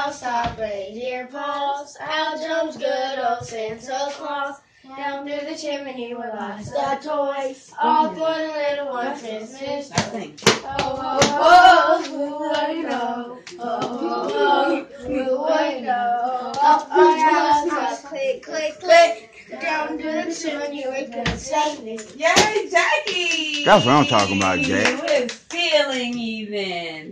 all stop, reindeer paws. Out jumps good old Santa Claus. Down through the chimney with lots of toys. All for the little one Christmas. Oh, oh, oh, who would know? Oh, oh, oh, who would know? Up on house, click, click, click. Down to the chimney with good Santa. Yay, Jackie! That's what I'm talking about, Jack. We're feeling even.